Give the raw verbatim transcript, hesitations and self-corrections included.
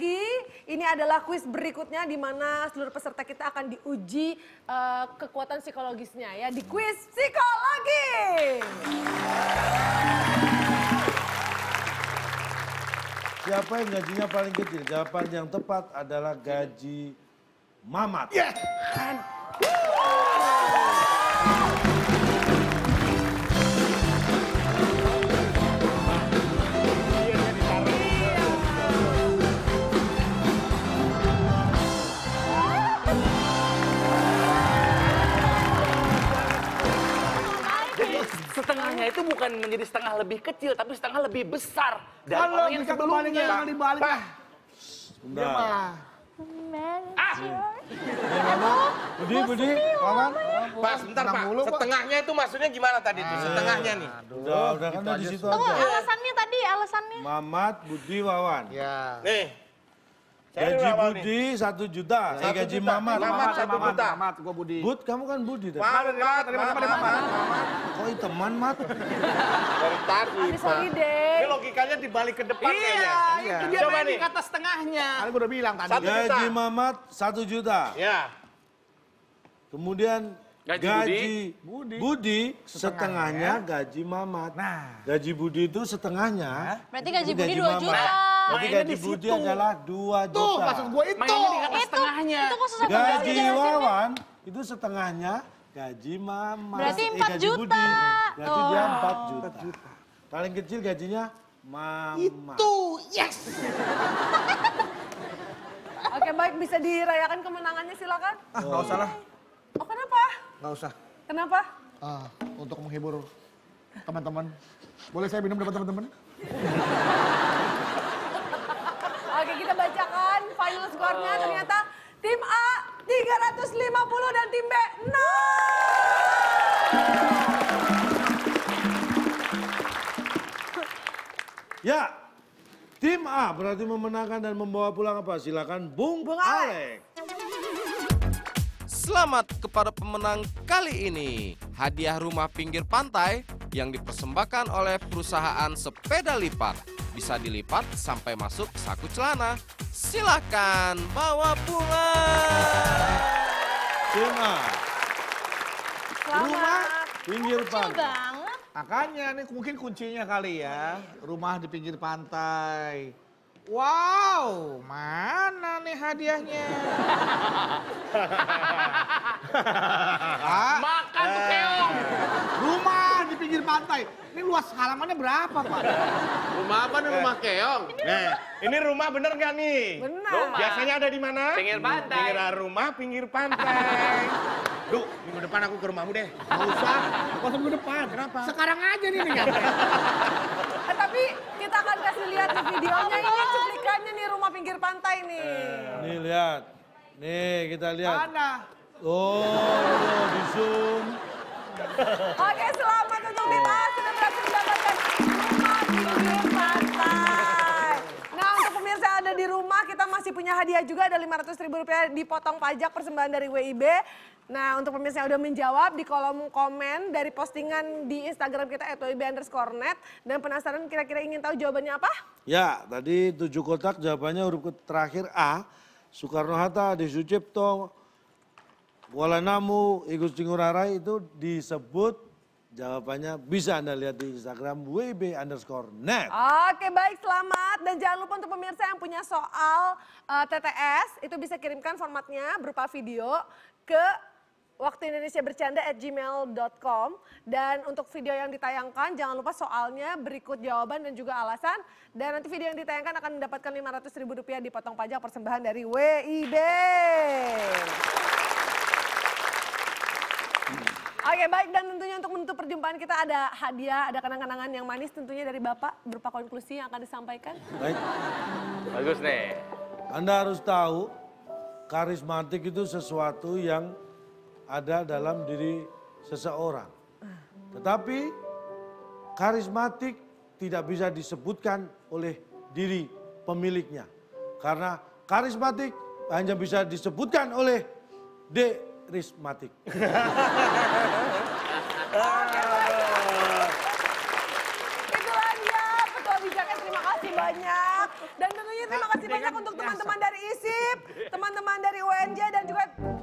lagi. Ini adalah kuis berikutnya di mana seluruh peserta kita akan diuji uh, kekuatan psikologisnya ya di kuis psikologi. Siapa yang gajinya paling kecil? Jawaban yang tepat adalah gaji Mamat. Yeah. Kan. Setengahnya itu bukan menjadi setengah lebih kecil, tapi setengah lebih besar dari Kalau orang yang sebelumnya. Kalau dibalik, Pak. Bentar. Ah. Budi, Budi, Wawan. Pak, sebentar Pak. Setengahnya itu maksudnya gimana tadi itu? Setengahnya nih. Udah, udah kan di situ Tunggu, aja. alasannya tadi, alasannya. Mamat, Budi, Wawan. Ya. Nih. Saya Gaji berapa Budi satu juta. Eh, Satu gaji juta. Mamat. Mamat satu juta. Mamat, gua Budi. Bud, kamu kan Budi tadi. Mamat, Tadi Mamat, Mamat. Kok teman, Mat? Dari tadi, Tapi Pak. sorry deh. Ini logikanya dibalik ke depan kayaknya. Iya. Itu dia Coba main nih. di kata setengahnya. Kan gua udah bilang tadi. Satu juta. Gaji Mamat satu juta. Ya. Kemudian Gaji gaji Budi. Budi setengahnya gaji Mamat. Nah. Gaji Budi itu setengahnya. Berarti gaji itu Budi dua Mamat. juta. Berarti Mainnya gaji di Budi situ. adalah dua juta. Tuh, maksud gua itu. Mainnya di kata Itu, setengahnya. itu kok susah Gaji banget Wawan itu setengahnya gaji Mamat. Berarti Eh, empat gaji juta. Budi. Berarti dia Oh. empat juta. Paling kecil gajinya Mamat. Itu, yes. Oke baik, bisa dirayakan kemenangannya silakan. Ah, nggak usah lah. Oh kenapa? Nggak usah. Kenapa? Ah, untuk menghibur teman-teman. Boleh saya minum depan teman-teman? Oke kita bacakan final skornya ternyata tim A tiga ratus lima puluh dan tim B nol. Ya, tim A berarti memenangkan dan membawa pulang apa? Silakan Bung, Bung Alex. Selamat kepada pemenang kali ini. Hadiah rumah pinggir pantai yang dipersembahkan oleh perusahaan sepeda lipat. Bisa dilipat sampai masuk saku celana. Silakan bawa pulang. Tim A, rumah Selamat. pinggir Kecil pantai. banget. Makanya nih mungkin kuncinya kali ya. Rumah di pinggir pantai. Wow, mana nih hadiahnya? ah, Makan tuh keong. rumah di pinggir pantai. Ini luas halamannya berapa, Pak? Rumah apa nih rumah keong? Nah, ini rumah bener nggak nih? Benar. Rumah. Biasanya ada di mana? Pinggir pantai. Pinggir rumah, pinggir pantai. Duh, minggu depan aku ke rumahmu deh. Nggak usah, nggak usah minggu depan. Kenapa? Sekarang aja nih nih. Eh, tapi kita akan kasih lihat di videonya ini cuplikannya nih rumah pinggir pantai nih. Nih lihat, nih kita lihat. Mana? Oh, di zoom. Oke selamat untuk tim A sudah berhasil mendapatkan rumah pinggir pantai. Nah untuk pemirsa yang ada di rumah kita masih punya hadiah juga ada lima ratus ribu rupiah dipotong pajak persembahan dari W I B. Nah untuk pemirsa yang udah menjawab di kolom komen dari postingan di Instagram kita at W I B underscore net. Dan penasaran kira-kira ingin tahu jawabannya apa? Ya, tadi tujuh kotak jawabannya huruf terakhir A. Soekarno-Hatta, Adi Sucipto, Kuala Namu, I Gusti Ngurah Rai itu disebut jawabannya bisa Anda lihat di Instagram W I B underscore net. Oke baik selamat dan jangan lupa untuk pemirsa yang punya soal uh, T T S itu bisa kirimkan formatnya berupa video ke waktu Indonesia bercanda at gmail dot com dan untuk video yang ditayangkan jangan lupa soalnya berikut jawaban dan juga alasan dan nanti video yang ditayangkan akan mendapatkan lima ratus ribu rupiah dipotong pajak persembahan dari W I B. Oke baik dan tentunya untuk menutup perjumpaan kita ada hadiah, ada kenang-kenangan yang manis tentunya dari Bapak berupa konklusi yang akan disampaikan. Baik, Bagus nih. Anda harus tahu karismatik itu sesuatu yang ada dalam diri seseorang. Tetapi karismatik tidak bisa disebutkan oleh diri pemiliknya. Karena karismatik hanya bisa disebutkan oleh D. Rismatik. Itulah dia Petua Bijaknya, terima kasih banyak. Dan tentunya terima kasih banyak untuk teman-teman dari I S I P, teman-teman dari U N J dan juga